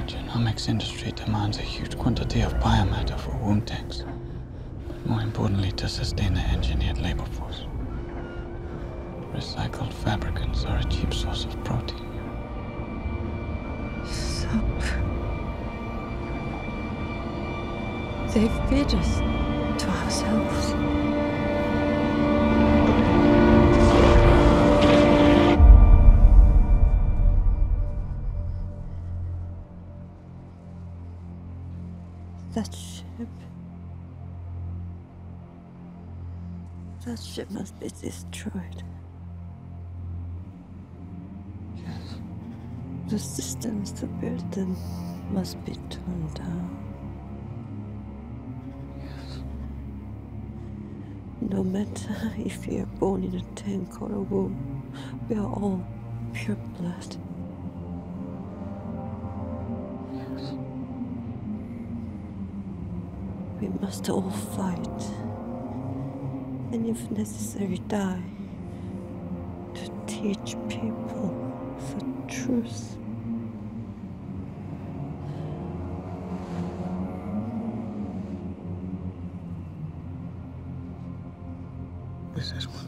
genomics industry demands a huge quantity of biomatter for womb tanks. But more importantly, to sustain the engineered labor force. Recycled fabricants are a cheap source of protein. So... they feed us to ourselves. That ship must be destroyed. Yes. The systems to build them must be torn down. Yes. No matter if you're born in a tank or a womb, we are all pure blood. Yes. We must all fight, and if necessary, die, to teach people the truth. This is what